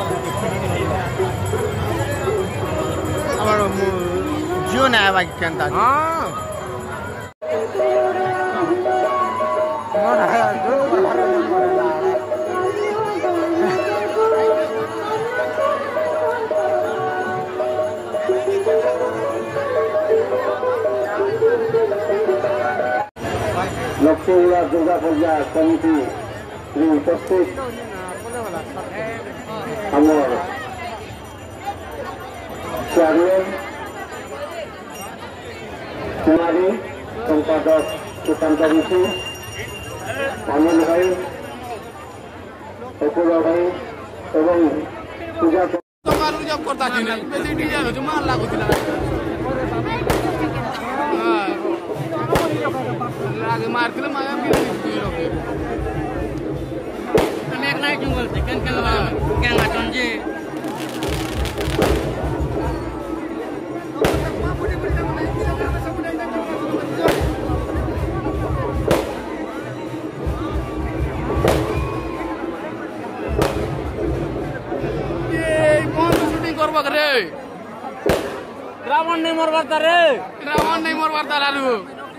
ଆମର ଜିଓ ନା ବାକି କେନ୍ତା हाँ लक्ष्मीला दुर्गा पूजा समिति उपस्थित हमारे चेयरमैन कुमारी संपादक सुशांत ऋषि अनिल भाई अपूर्व भाई एवं पूजा जब करता बेसी डिजाइन हो मार लागुला लागे मारथिले माया अनेक नाइट जंगल से केन केन क्या गाचन जे करबा रे रावण नहीं मरवाता रे रावण नहीं मरवाता लालू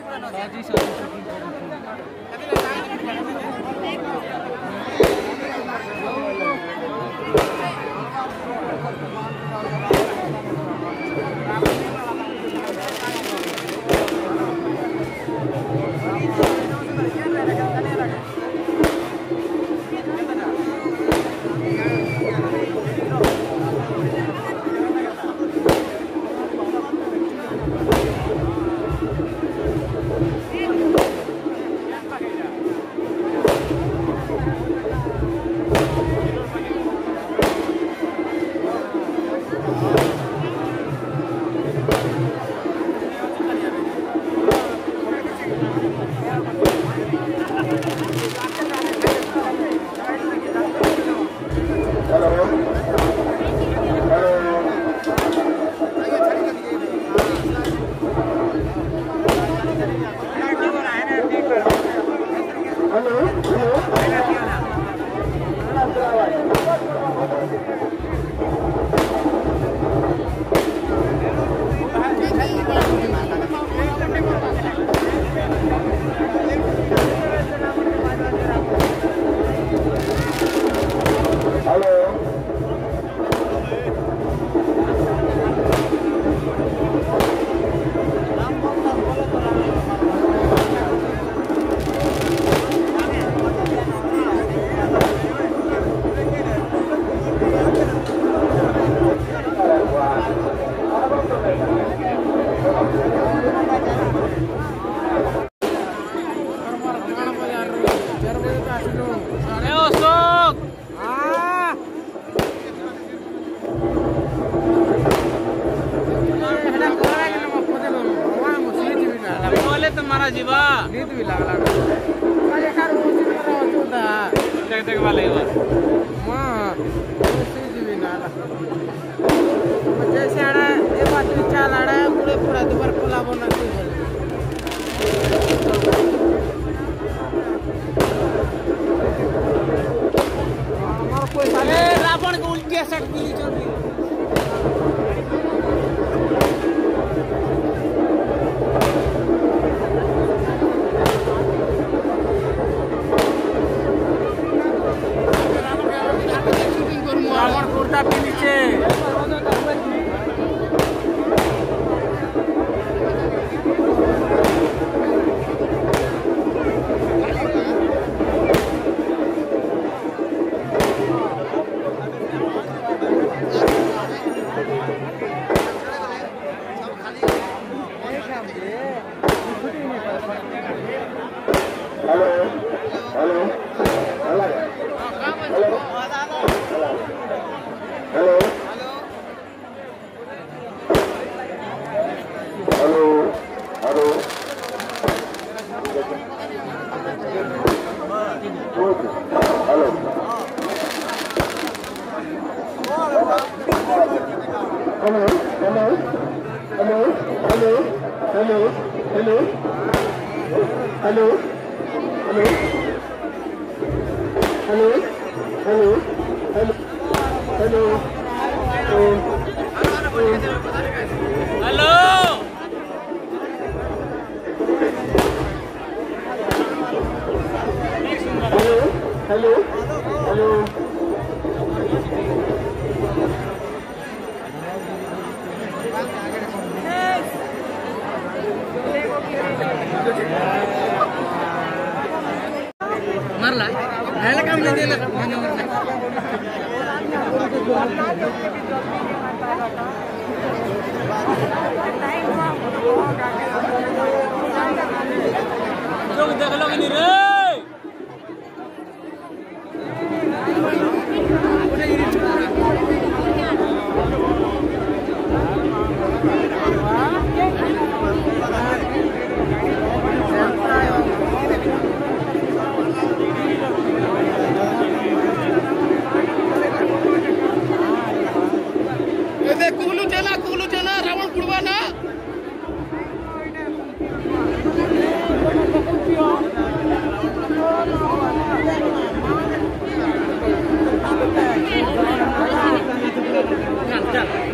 मारा जीवा नींद भी लागला अरे कार मुझे मेरा होता देख देख वाले मां मुझे जीवी ना जैसे आड़ा ये बात विचार आड़ा पूरे पूरा दोबारा कोला बना के हमारा कोई साले रावण को उल्टी सेट मिली चल रही कुर्ता के नीचे hello Halo. Halo. Marla, nela kam le dela. Jom deख लो ini re. कुगलू चला रावण पुड़वा ना चल